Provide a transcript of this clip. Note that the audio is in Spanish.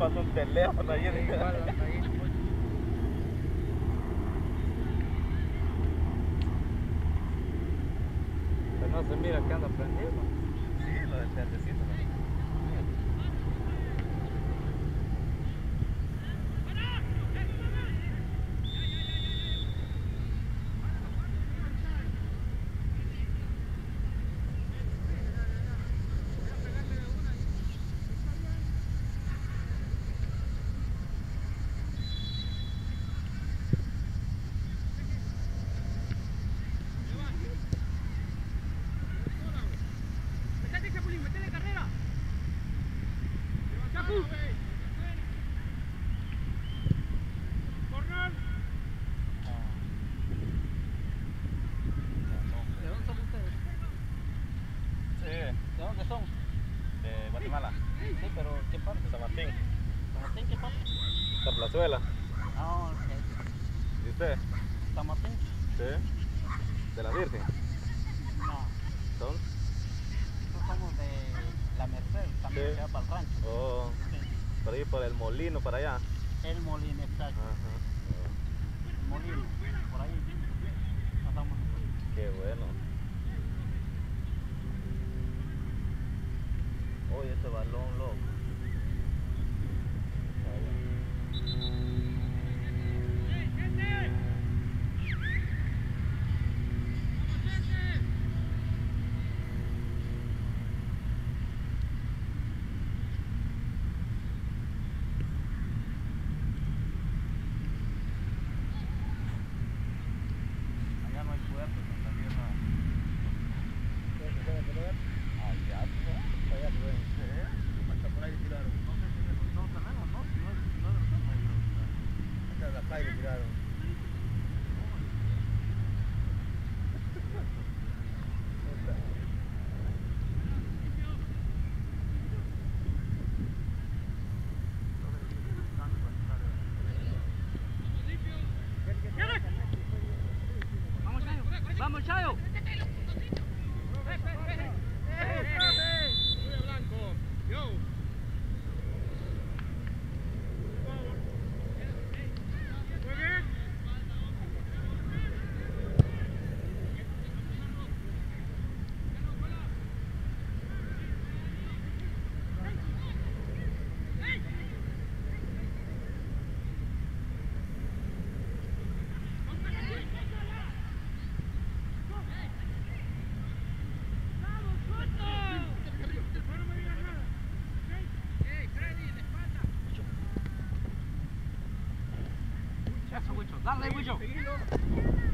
pasó un teléfono ahí. Pero no se mira que anda prendido. Sí, lo del tendecito, ¿no? ¿De dónde son? De Guatemala. Sí, pero ¿qué parte? San Martín. ¿San Martín qué parte? La Plazuela. Ah, ok. ¿Y usted? ¿San Martín? Sí. ¿De la Virgen? No. ¿Son? Nosotros somos de La Merced, también Sí. se va para el rancho. Oh, Sí. por ahí por el molino, para allá. El molino, exacto. Ajá. El molino, por ahí pasamos nosotros. Qué bueno. Oye, ese balón, loco. Allá no hay puertos en la tierra. ¿Se puede pelear? Allá, allá pueden ser. Hasta por ahí tiraron. No sé si es de los terrenos, no es de nosotros. Acá en la calle tiraron. ¡Vamos, Chayo! Eso, Wicho. Dale, Wicho.